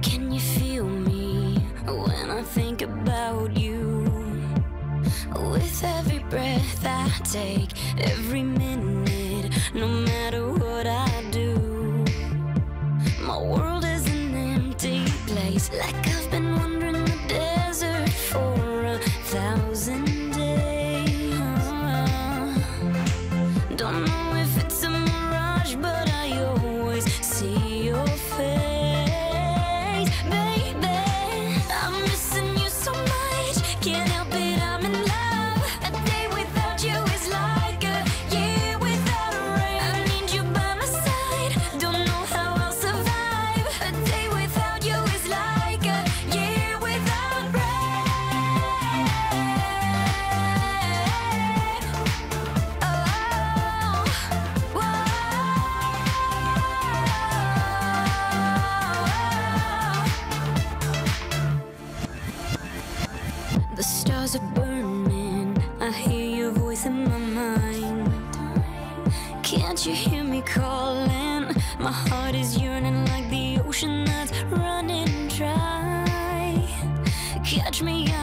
Can you feel me when I think about you? With every breath I take, every minute, no matter what I do, my world is an empty place, like I've been wandering the desert for 1,000 days. Don't know if it's a mirage, but I always see your face. Baby, I'm missing you so much, can't help it, I'm in love. A day without you is like a year without a rain. I need you by my side, don't know how I'll survive. A day without you is like a year without rain. Oh, whoa. The stars are burning, I hear your voice in my mind. Can't you hear me calling? My heart is yearning like the ocean that's running dry. Catch me